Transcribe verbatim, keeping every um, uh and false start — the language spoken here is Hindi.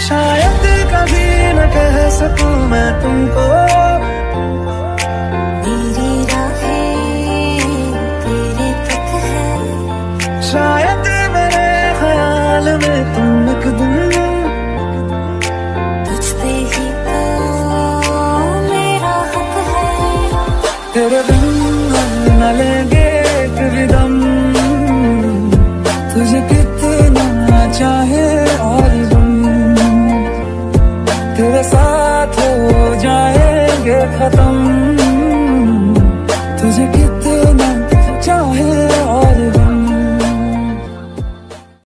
शायद कभी न कह सकूं मैं तुमको, मेरी राहें तेरे तक है। शायद मेरे ख्याल में तुम एक दिन, तुझ पे ही तो मेरा हक है। तेरे बिन न लेंगे एक भी दम, तुझे कितना चाहे और तुम, तेरे साथ हो जाएंगे खत्म।